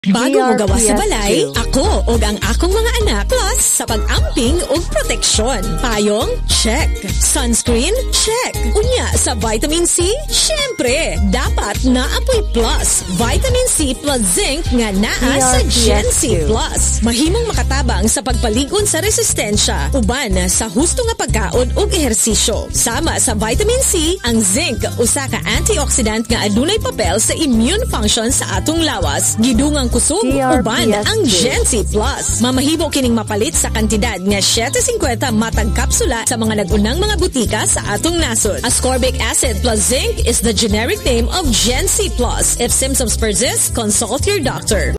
Bago mo gawa sa balay, ako o ang akong mga anak plus sa pag-amping o proteksyon. Payong? Check. Sunscreen? Check. Unya sa vitamin C? Syempre, dapat naapoy plus. Vitamin C plus zinc nga naa sa Gen-Cee plus. Mahimong makatabang sa pagpaligon sa resistensya, uban sa husto nga pagkaon ug ehersisyo. Sama sa vitamin C, ang zinc usa ka antioxidant nga adunay papel sa immune function sa atong lawas. Gidungang kusog uban ang Gen-Cee plus. Mamahibo kining mapalit sa kantidad nga 750 matag kapsula sa mga nagunang mga butika sa atong nasod. Ascorbic acid plus zinc is the generic name of Gen-Cee plus. If symptoms persist, consult your doctor.